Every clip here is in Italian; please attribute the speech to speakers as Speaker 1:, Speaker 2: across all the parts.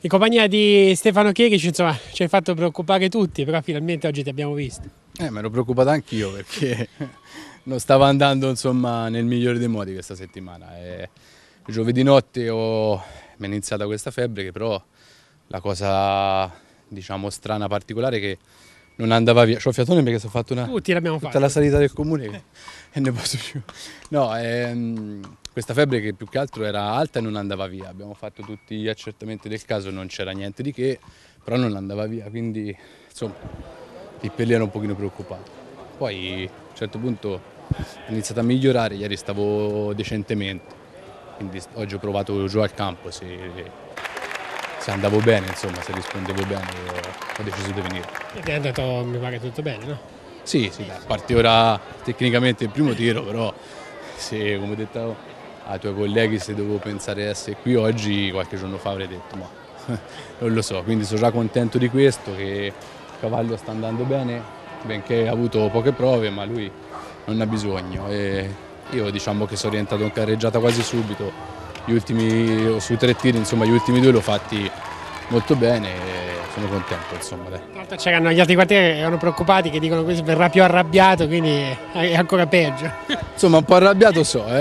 Speaker 1: In compagnia di Stefano Chiric, insomma, ci hai fatto preoccupare tutti, però finalmente oggi ti abbiamo visto.
Speaker 2: Mi ero preoccupato anch'io perché non stava andando insomma, nel migliore dei modi questa settimana. Giovedì notte mi è iniziata questa febbre che però la cosa diciamo strana, particolare è che non andava via. C'ho fiatone perché sono fatto
Speaker 1: Tutti l'abbiamo
Speaker 2: tutta
Speaker 1: fatto.
Speaker 2: La salita del comune e ne posso più. No, questa febbre che più che altro era alta e non andava via. Abbiamo fatto tutti gli accertamenti del caso, non c'era niente di che, però non andava via, quindi insomma lì per lì ero un pochino preoccupato. Poi a un certo punto è iniziato a migliorare, ieri stavo decentemente, quindi oggi ho provato giù al campo, se andavo bene, insomma, se rispondevo bene ho deciso di venire.
Speaker 1: Ed è andato, mi pare, tutto bene, no?
Speaker 2: Sì, dai, a parte ora tecnicamente il primo tiro, però se, come ho detto ai tuoi colleghi, se dovevo pensare di essere qui oggi, qualche giorno fa avrei detto ma non lo so, quindi sono già contento di questo, che il cavallo sta andando bene, benché ha avuto poche prove, ma lui non ha bisogno. E io diciamo che sono orientato in carreggiata quasi subito, sui 3 tiri, insomma, gli ultimi 2 l'ho fatti molto bene e sono contento, insomma, dai.
Speaker 1: Tra l'altro c'erano gli altri quartieri che erano preoccupati, che dicono che verrà più arrabbiato, quindi è ancora peggio.
Speaker 2: Insomma, un po' arrabbiato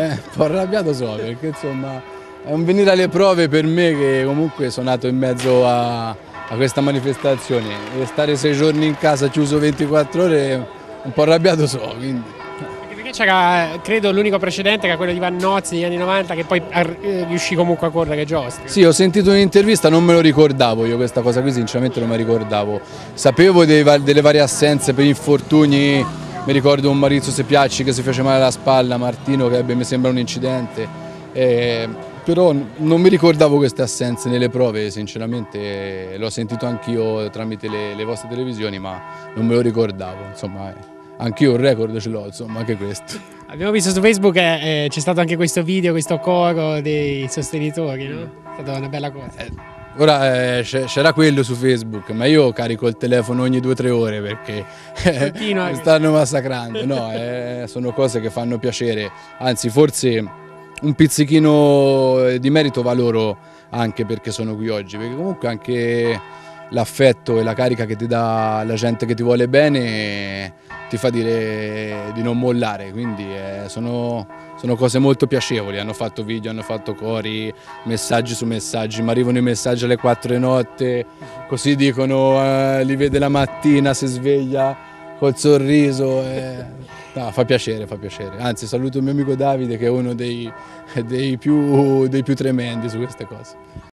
Speaker 2: perché insomma è un venire alle prove per me che comunque sono nato in mezzo a questa manifestazione e stare 6 giorni in casa chiuso 24 ore, un po' arrabbiato quindi.
Speaker 1: Anche perché c'era, credo, l'unico precedente che era quello di Vannozzi negli anni 90, che poi riuscì comunque a correre giostre.
Speaker 2: Sì, ho sentito un'intervista, non me lo ricordavo io questa cosa qui, sinceramente non me la ricordavo. Sapevo delle varie assenze per infortuni, mi ricordo un Maurizio Sepiacci che si fece male alla spalla, Martino che ebbe, mi sembra, un incidente, però non mi ricordavo queste assenze nelle prove, sinceramente l'ho sentito anch'io tramite le vostre televisioni, ma non me lo ricordavo, insomma anch'io un record ce l'ho, insomma, anche questo.
Speaker 1: Abbiamo visto su Facebook che c'è stato anche questo video, questo coro dei sostenitori, no? È stata una bella cosa.
Speaker 2: Ora c'era quello su Facebook, ma io carico il telefono ogni 2 o 3 ore perché mi stanno massacrando. No, sono cose che fanno piacere, anzi forse un pizzichino di merito va loro anche perché sono qui oggi, perché comunque anche l'affetto e la carica che ti dà la gente che ti vuole bene ti fa dire di non mollare, quindi sono cose molto piacevoli. Hanno fatto video, hanno fatto cori, messaggi su messaggi, mi arrivano i messaggi alle 4 di notte, così dicono, li vede la mattina, si sveglia col sorriso, no, fa piacere, anzi saluto il mio amico Davide che è uno dei più tremendi su queste cose.